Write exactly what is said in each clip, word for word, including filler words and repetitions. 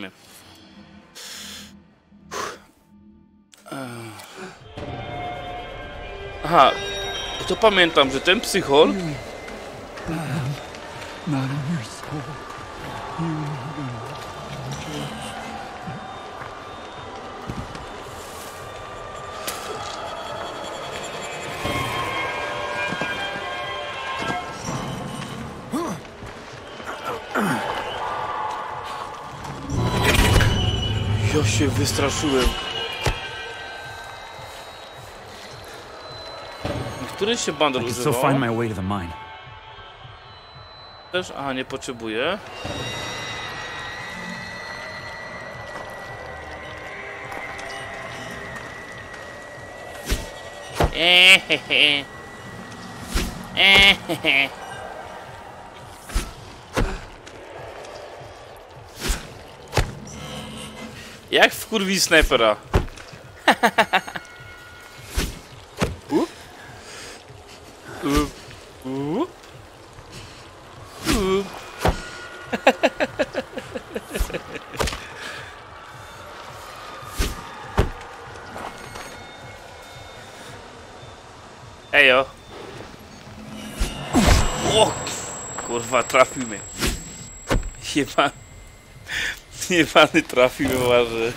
trafimy. Aha, to pamiętam, że ten psychol... Ja się wystraszyłem. Który się bandol używał? Też? Aha, nie potrzebuję. Ehehe. Ehehe. Jak wkurwi snajpera? Up. Up. Up. Up. Ejo. O, kurwa, trafił mnie. Jeba. Jebany trafił mnie, ważę.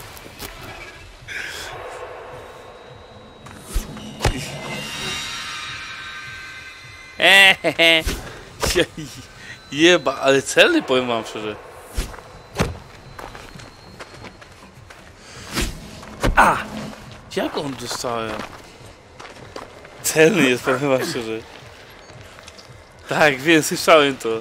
Ehehe. Jeba, ale celny, powiem wam szczerze. A! Jak on dostałem? Celny jest, powiem wam szczerze. Tak, wiem, słyszałem to.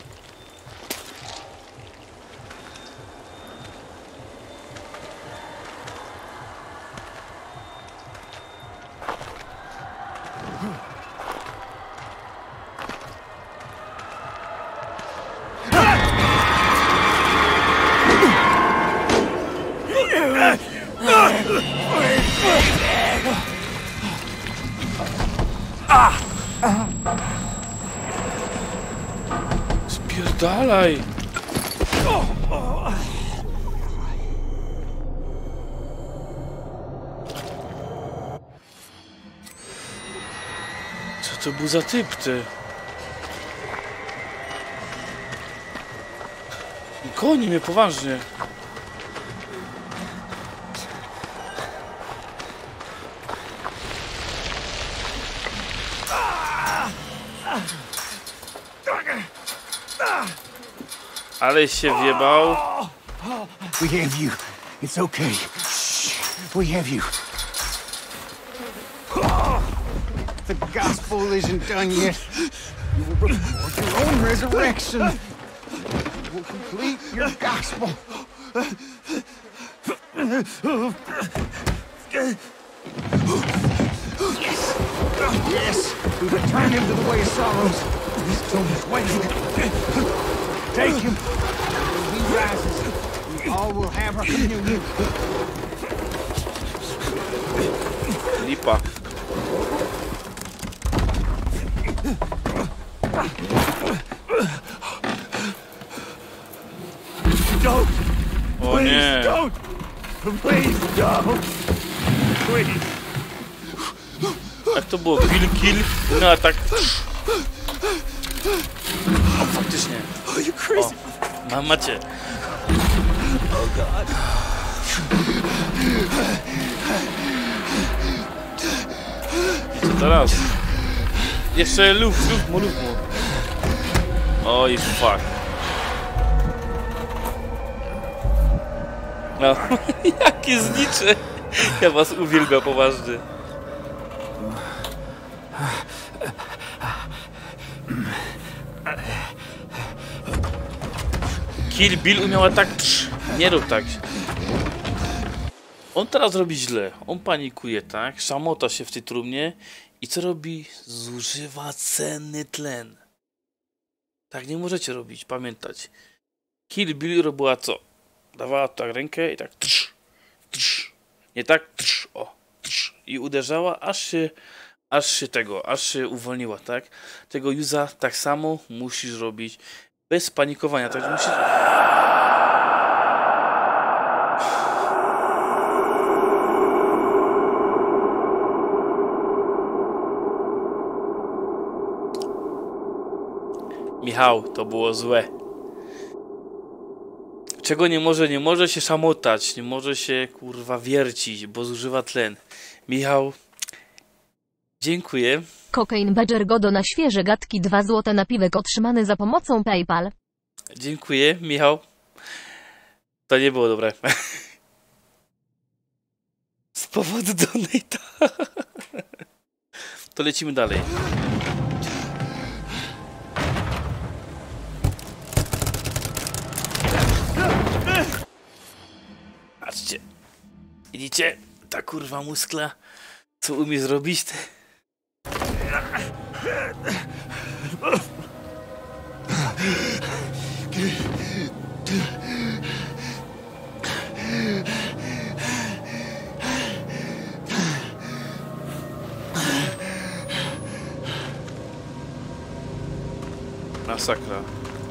Spierdalaj! Co to był za typ, ty? Goni mnie poważnie. Ale się wjebał. We have you. It's okay. Shh. We have you. The gospel isn't done yet. You will record your own resurrection. You will complete your gospel. Yes. Yes. We return him to the way of sorrows. His tomb is waiting. Take him. When he rises, we all will have our communion. Lipa. Don't. O nie. Don't. Please don't. Please. Jak to było? Kill, kill. No a tak. O, faktycznie. O, ma, macie. Oh God. I co teraz? Jeszcze luf, luf mu, luf mu. Oj, fuck. No, jakie znicze. Ja was uwielbiam poważnie. Kill Bill umiała tak... Nie rób tak. On teraz robi źle. On panikuje, tak? Szamota się w tej trumnie. I co robi? Zużywa cenny tlen. Tak nie możecie robić, pamiętać. Kill Bill robiła co? Dawała tak rękę i tak... Trz, trz. Nie tak? Trz, o. Trz. I uderzała, aż się... Aż się tego, aż się uwolniła, tak? Tego Yuza tak samo musisz robić. Bez panikowania, tak musisz... Michał, to było złe. Czego nie może? Nie może się szamotać, nie może się kurwa wiercić, bo zużywa tlen. Michał, dziękuję. Cocaine Badger Godo na świeże gadki dwa złote napiwek otrzymany za pomocą PayPal. Dziękuję, Michał. To nie było dobre. Z powodu donate'a. To lecimy dalej. Patrzcie. Widzicie? Ta kurwa muskla, co umie zrobić? Te... Masakra.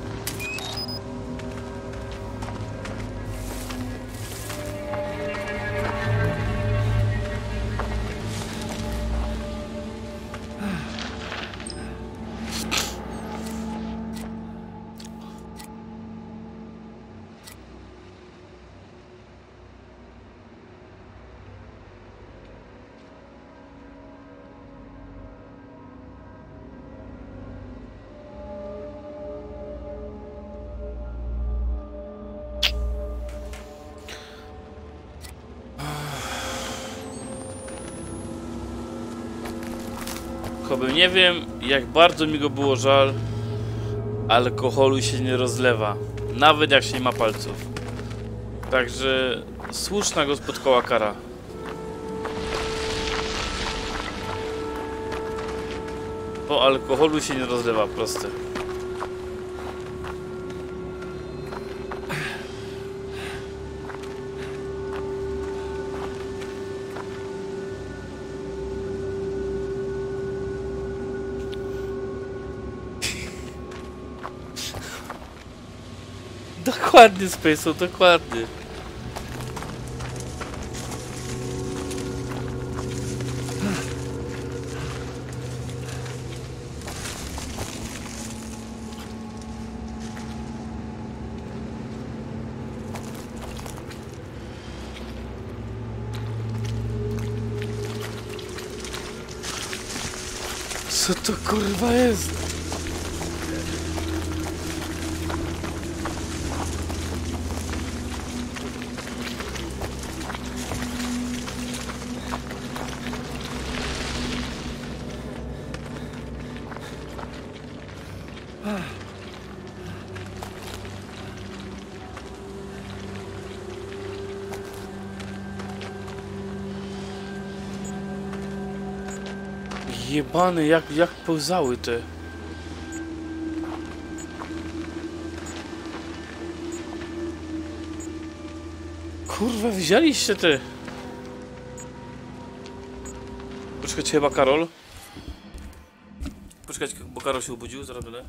Choby nie wiem, jak bardzo mi go było żal, alkoholu się nie rozlewa, nawet jak się nie ma palców. Także słuszna go spotkała kara. Po alkoholu się nie rozlewa, proste. Dokładnie, Space'u, dokładnie. Co to kurwa jest? Jebany, jak, jak pełzały te. Kurwa, widzieliście te. Poczekajcie, chyba Karol. Poczekajcie, bo Karol się obudził, zaraz będę.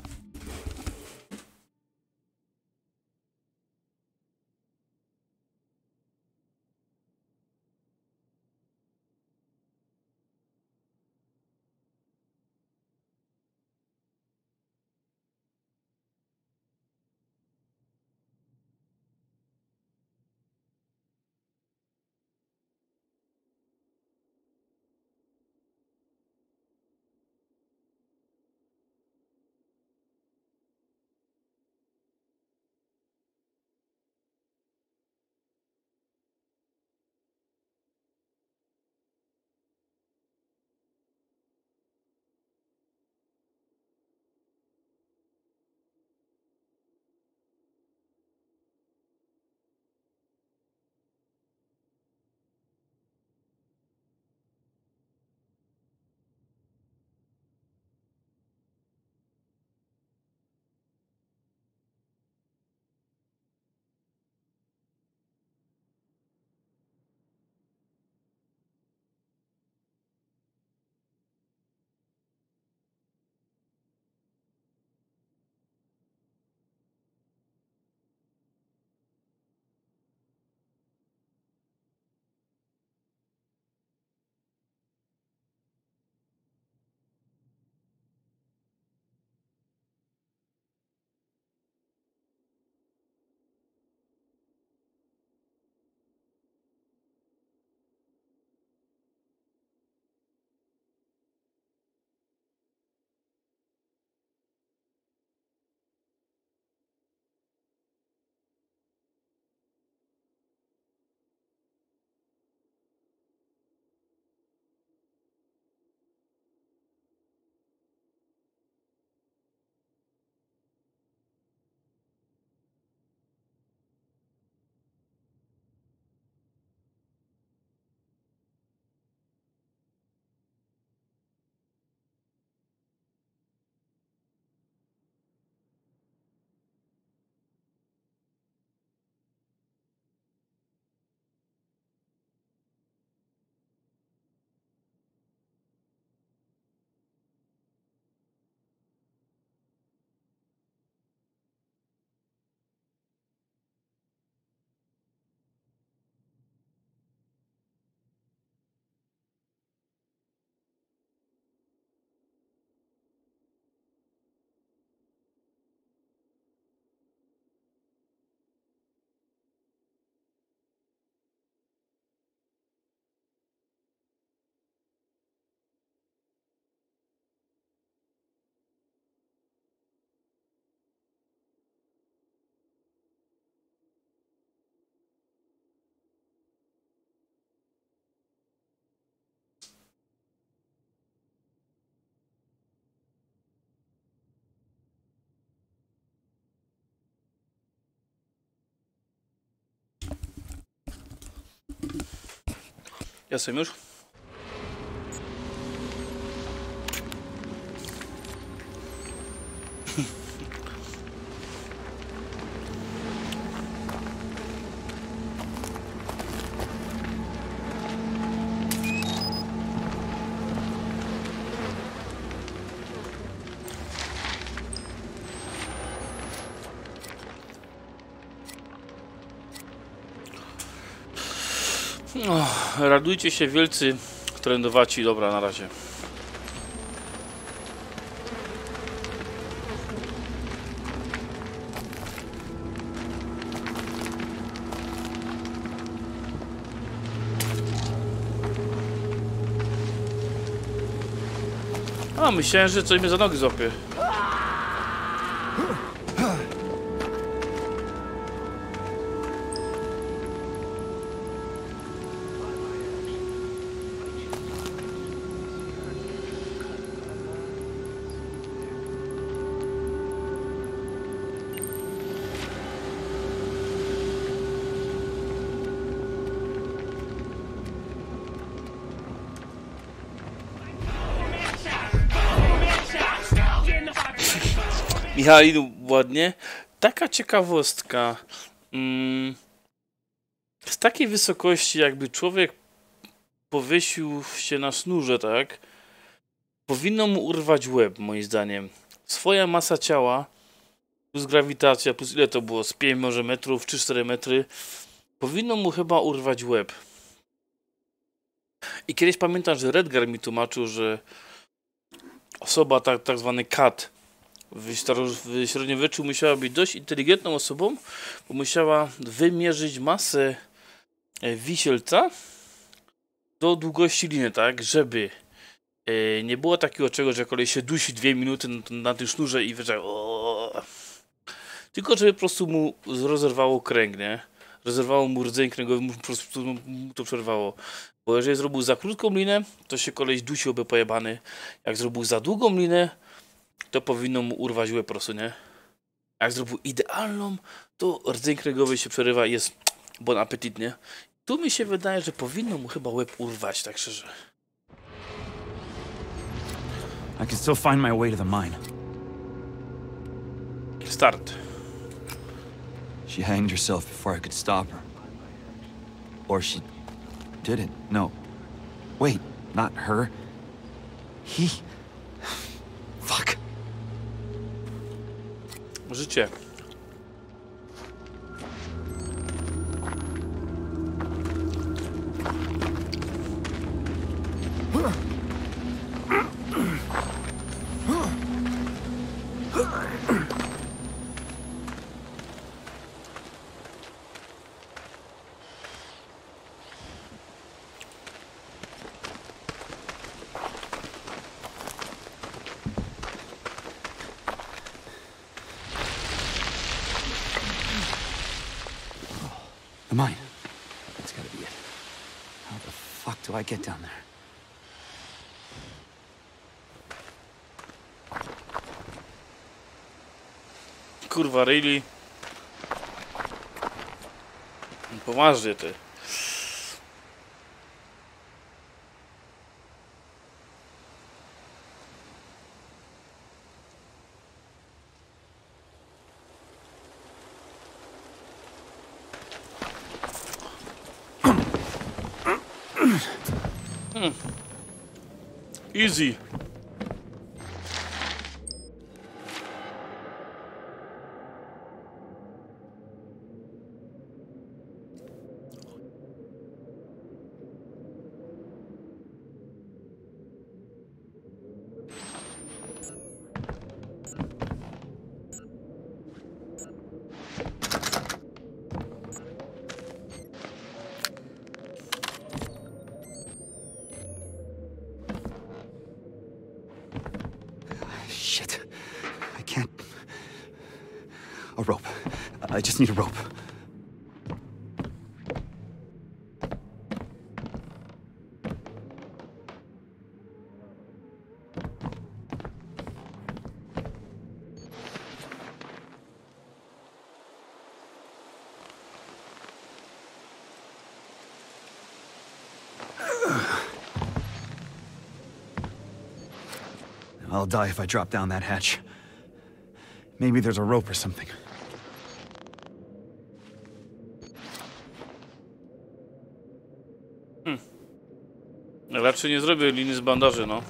Jestem już. O, radujcie się wielcy trendowaci. Dobra, na razie. A, myślałem, że coś mnie za nogi złapie. Michalinu, ładnie. Taka ciekawostka. Mm, z takiej wysokości, jakby człowiek powiesił się na sznurze, tak? Powinno mu urwać łeb, moim zdaniem. Swoja masa ciała, plus grawitacja, plus ile to było? Z pięć może metrów, czy cztery metry. Powinno mu chyba urwać łeb. I kiedyś pamiętam, że Redgar mi tłumaczył, że osoba, tak, tak zwany kat, w, w średniowieczu musiała być dość inteligentną osobą, bo musiała wymierzyć masę wisielca do długości liny, tak, żeby e, nie było takiego czegoś, że kolej się dusi dwie minuty na, na tym sznurze i wiesz, o, tylko żeby po prostu mu rozerwało kręg, nie? Rozerwało mu rdzeń kręgowy, mu po prostu mu to przerwało. Bo jeżeli zrobił za krótką linę, to się koleś dusiłby pojebany. Jak zrobił za długą linę, to powinno mu urwać łeb po prostu, nie? A jak zrobił idealną, to rdzeń kręgowy się przerywa i jest bon appetit, nie? Tu mi się wydaje, że powinno mu chyba łeb urwać, tak szczerze. I can still find my way to the mine. Start. She hanged herself before I could stop her. Or she didn't. No. Wait, not her. He... Fuck. Życie. The mine. That's gotta be it. How the fuck do I get down there? Kurwa, really? Poważnie ty. Hmm. Easy. Shit. I can't... A rope. I just need a rope. I'll die if I drop down that hatch. Maybe there's a rope or something. Hmm. Raczej nie zrobię liny z bandaży, no.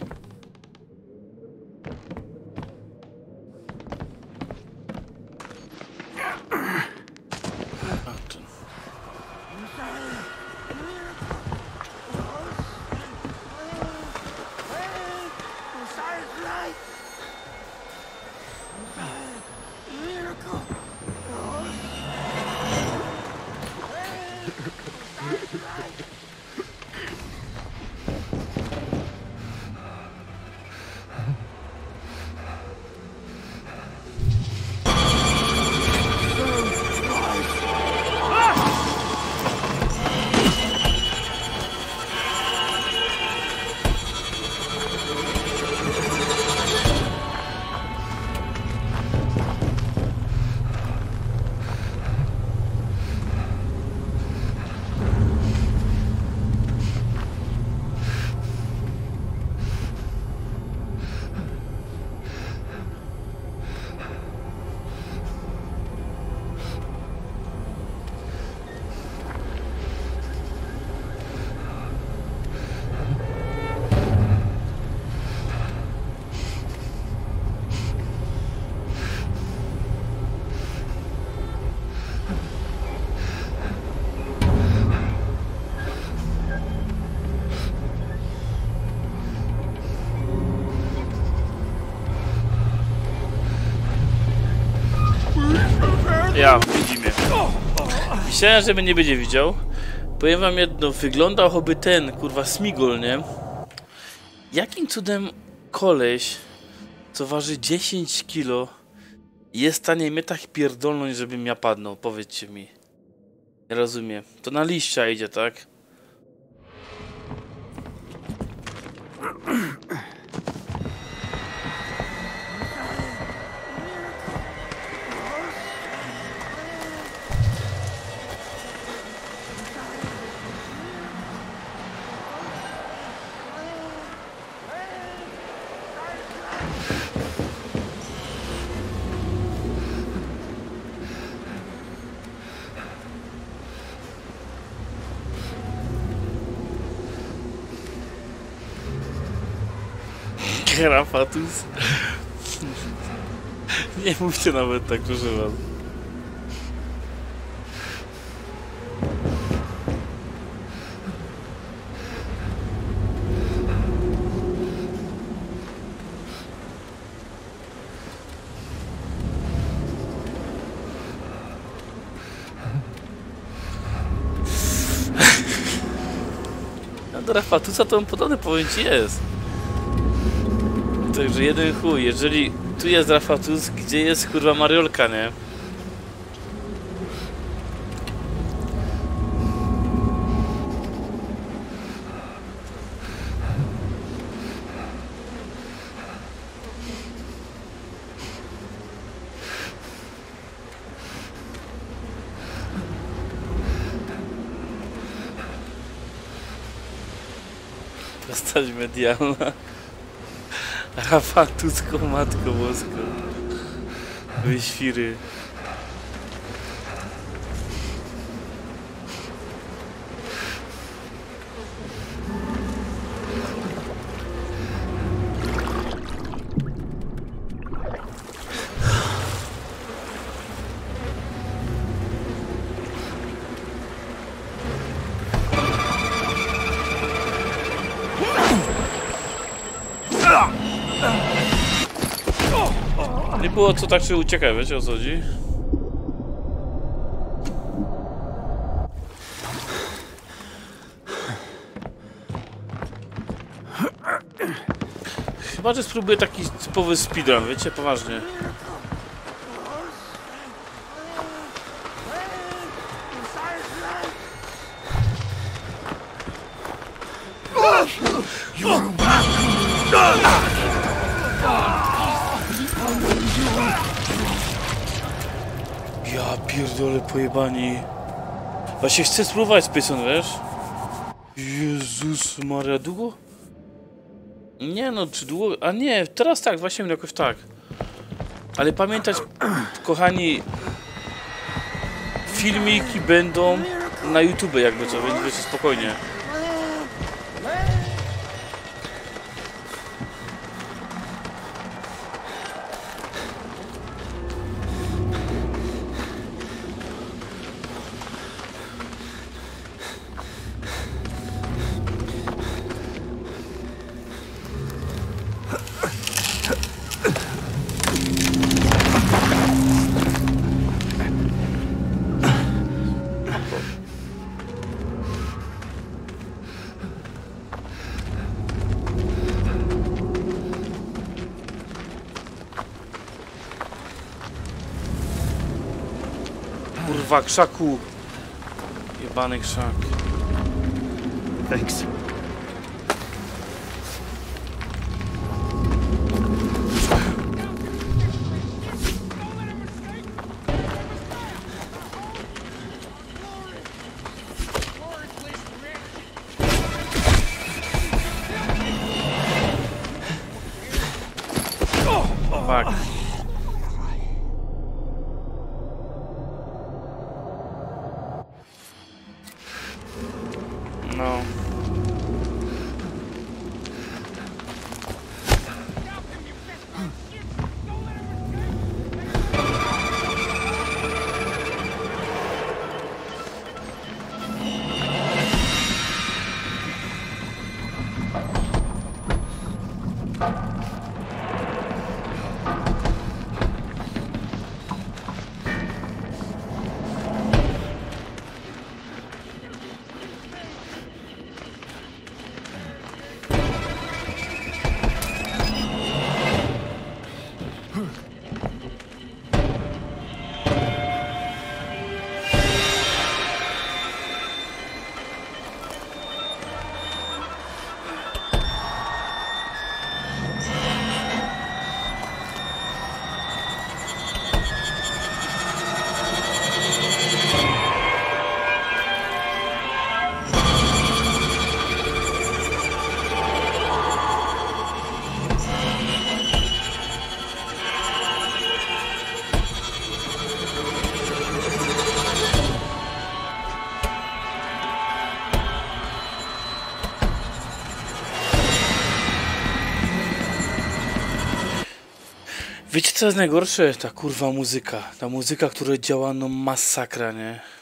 Ja, widzimy. Myślałem, że mnie nie będzie widział. Powiem wam jedno, wyglądał choby ten, kurwa, Smigol, nie? Jakim cudem koleś, co waży dziesięć kilo, jest w stanie mnie tak pierdolnąć, żebym ja padnął? Powiedzcie mi. Nie rozumiem. To na liścia idzie, tak? Rafatus. Nie mówcie nawet tak, proszę was. No do Rafatusa to on podobny, powiem ci, jest. Także jeden chuj, jeżeli tu jest Rafatus, gdzie jest kurwa Mariolka, nie? Postać medialna. Rafatusko, matko bosko. Wyświry. Nie było co tak się uciekać, wiecie o co chodzi? Chyba, że spróbuję taki typowy speedrun, wiecie, poważnie. Ja pierdolę pojebani. Właśnie chcę spróbować Spacon, wiesz? Jezus Maria, długo? Nie no, czy długo... A nie, teraz tak, właśnie jakoś tak. Ale pamiętać, kochani, filmiki będą na YouTube jakby co, więc wiecie, spokojnie. Kurwa, krzaku. Jebany krzak. Thanks. Fuck. No. Wiecie co jest najgorsze? Ta kurwa muzyka. Ta muzyka, która działa no masakra, nie?